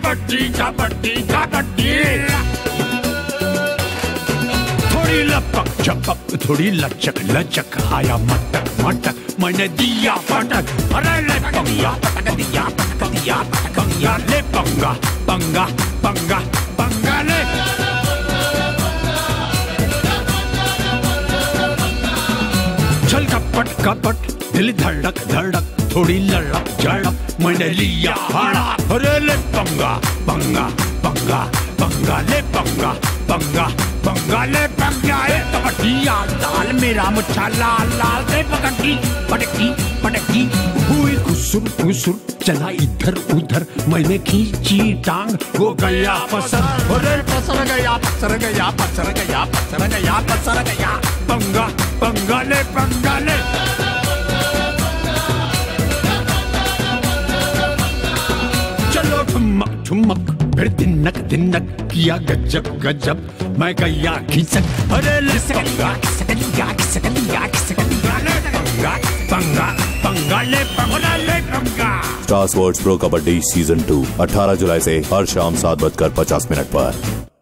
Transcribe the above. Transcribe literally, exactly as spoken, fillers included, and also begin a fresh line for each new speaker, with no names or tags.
कबड्डी कबड्डी कबड्डी। थोड़ी लपक झपक थोड़ी लचक लचक, आया मटक मटक मैंने दिया पटक। अरे ले पंगा पटक दिया पटक दिया पटक दिया। ले पंगा पंगा पंगा पंगा ले। चल कपट कपट दिल धड़क धड़क, थोड़ी लड़क झड़क मैंने लिया भाड़ा। अरे ले पंगा पंगा पंगा पंगा ले पंगा पंगा पंगा ले पंगा। कबड्डी लाल मेरा मुच्छा लाल लाल से पकड़ी पटकी पटकी हुई खुसुर खुसुर, चला इधर उधर मैंने खींची टांग, वो गया पसर। अरे पसर गया पसर गया पसर गया पसर गया पसर गया। पंगा पंगा ले पंगा ले। चलो ठुमक ठुमक फिर दिनक दिनक, किया गजब गजब मैं गया खिसक। अरे ले पंगा खिसकलिया खिसकलिया खिसकलिया ले पंगा पंगा पंगा ले पंगा ले पंगा।
Star Sports pro kabaddi season two अठारह जुलाई से हर शाम सात बजकर पचास मिनट पर।